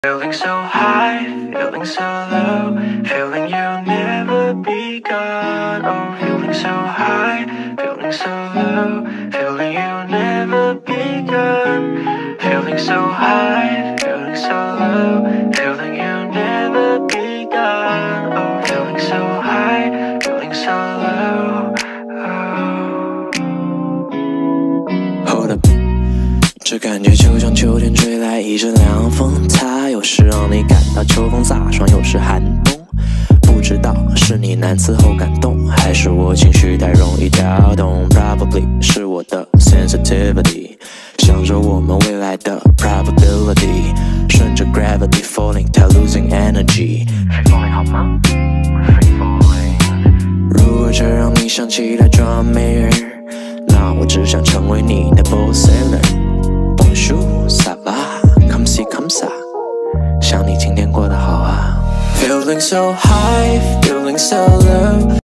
Feeling so high, feeling so low, feeling you'll never be gone. Oh, feeling so high, feeling so low, feeling you'll never be gone. Feeling so high, feeling so low, feeling you'll never be gone. Oh, feeling so high, feeling so low. Hold up， 这感觉就像秋天吹来一阵凉风，它有时让你感到秋风飒爽，有时寒冬。不知道是你难伺候感动，还是我情绪太容易跳动 Probably 是我的 sensitivity， 想着我们未来的 probability， 顺着 gravity falling， 它 losing energy。 Free falling 好吗 ？Free falling。 如果这让你想起来装美人，那我只想成为你的 boss seller。Bonjour, ça va? Comme ci, comme ça。想你今天过得好啊。Feeling so high, feeling so low.